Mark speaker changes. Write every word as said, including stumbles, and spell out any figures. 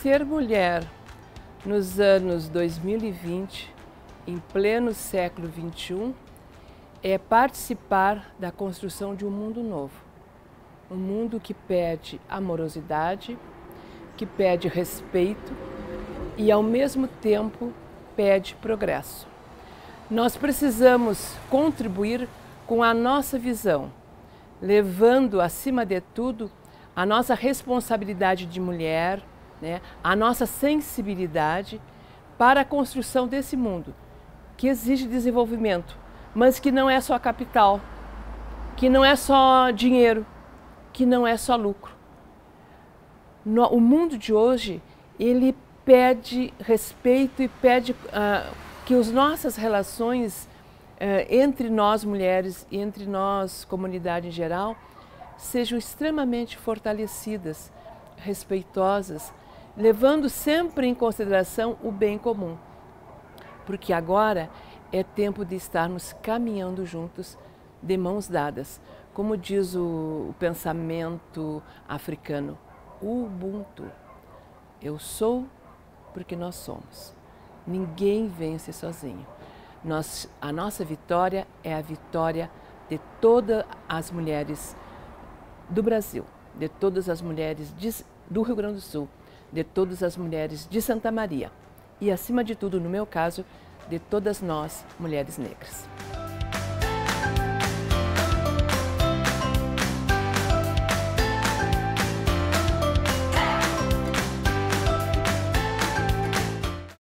Speaker 1: Ser mulher nos anos dois mil e vinte, em pleno século vinte e um, é participar da construção de um mundo novo. Um mundo que pede amorosidade, que pede respeito e, ao mesmo tempo, pede progresso. Nós precisamos contribuir com a nossa visão, levando, acima de tudo, a nossa responsabilidade de mulher, né, a nossa sensibilidade para a construção desse mundo, que exige desenvolvimento, mas que não é só capital, que não é só dinheiro, que não é só lucro. No, o mundo de hoje, ele pede respeito e pede uh, que as nossas relações uh, entre nós mulheres e entre nós, comunidade em geral, sejam extremamente fortalecidas, respeitosas, levando sempre em consideração o bem comum. Porque agora é tempo de estarmos caminhando juntos, de mãos dadas. Como diz o, o pensamento africano, Ubuntu. Eu sou porque nós somos. Ninguém vence sozinho. Nós, a nossa vitória é a vitória de todas as mulheres do Brasil, de todas as mulheres de, do Rio Grande do Sul, de todas as mulheres de Santa Maria e, acima de tudo, no meu caso, de todas nós, mulheres negras.